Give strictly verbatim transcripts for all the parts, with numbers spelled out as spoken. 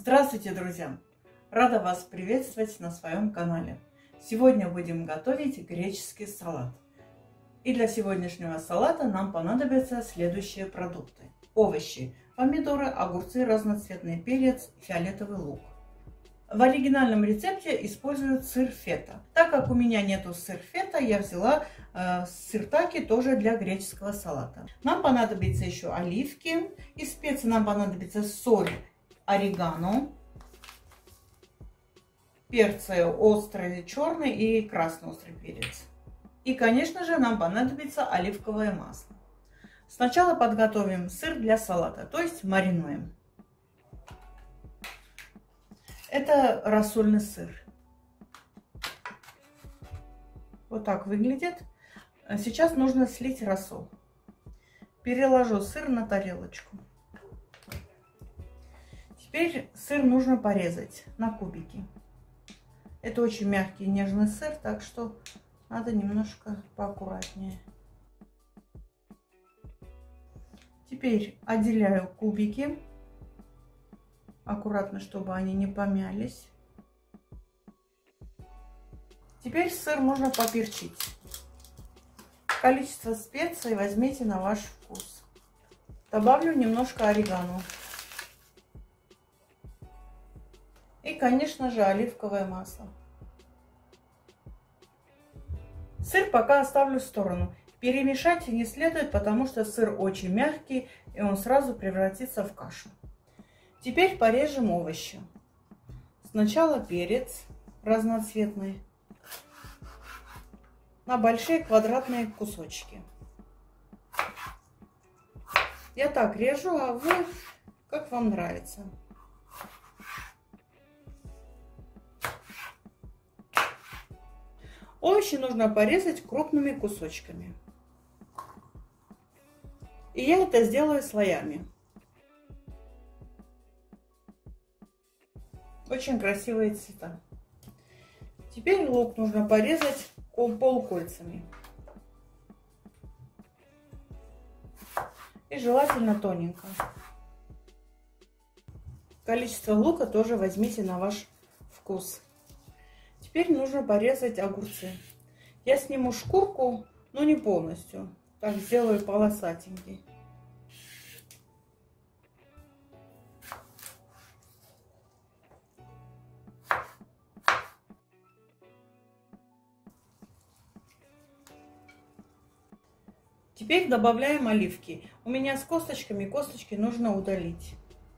Здравствуйте, друзья! Рада вас приветствовать на своем канале. Сегодня будем готовить греческий салат. И для сегодняшнего салата нам понадобятся следующие продукты. Овощи: помидоры, огурцы, разноцветный перец, фиолетовый лук. В оригинальном рецепте используют сыр фета. Так как у меня нету сыр фета, я взяла э, сыртаки тоже для греческого салата. Нам понадобится еще оливки. Из специй нам понадобится соль, орегано, перцы острый черный и красный острый перец. И, конечно же, нам понадобится оливковое масло. Сначала подготовим сыр для салата, то есть маринуем. Это рассольный сыр. Вот так выглядит. Сейчас нужно слить рассол. Переложу сыр на тарелочку. Теперь сыр нужно порезать на кубики. Это очень мягкий нежный сыр, так что надо немножко поаккуратнее. Теперь отделяю кубики. Аккуратно, чтобы они не помялись. Теперь сыр можно поперчить. Количество специй возьмите на ваш вкус. Добавлю немножко орегано. И, конечно же, оливковое масло. Сыр пока оставлю в сторону. Перемешать не следует, потому что сыр очень мягкий, и он сразу превратится в кашу. Теперь порежем овощи. Сначала перец разноцветный на большие квадратные кусочки. Я так режу, а вы как вам нравится. Овощи нужно порезать крупными кусочками. И я это сделаю слоями. Очень красивые цвета. Теперь лук нужно порезать полукольцами. И желательно тоненько. Количество лука тоже возьмите на ваш вкус. Теперь нужно порезать огурцы. Я сниму шкурку, но не полностью. Так сделаю полосатенький. Теперь добавляем оливки. У меня с косточками, косточки нужно удалить.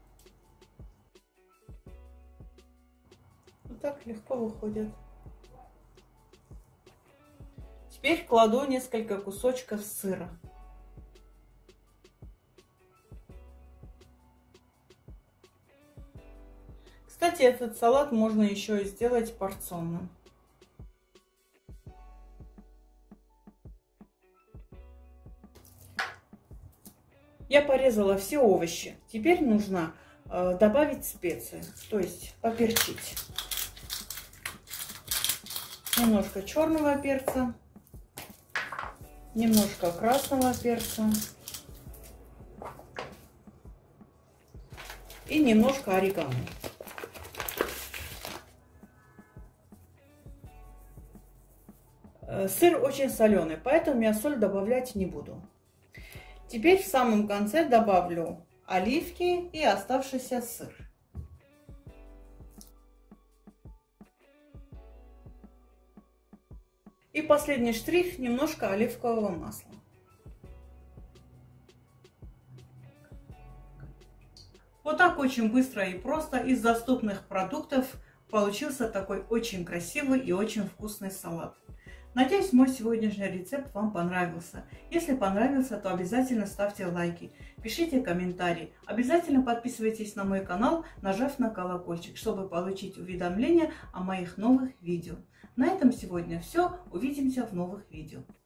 Вот так легко выходит. Теперь кладу несколько кусочков сыра. Кстати, этот салат можно еще и сделать порционным. Я порезала все овощи. Теперь нужно э, добавить специи, то есть поперчить. Немножко черного перца, немножко красного перца и немножко орегано. Сыр очень соленый, поэтому я соль добавлять не буду. Теперь в самом конце добавлю оливки и оставшийся сыр. И последний штрих — немножко оливкового масла. Вот так очень быстро и просто из доступных продуктов получился такой очень красивый и очень вкусный салат. Надеюсь, мой сегодняшний рецепт вам понравился. Если понравился, то обязательно ставьте лайки, пишите комментарии. Обязательно подписывайтесь на мой канал, нажав на колокольчик, чтобы получить уведомления о моих новых видео. На этом сегодня все. Увидимся в новых видео.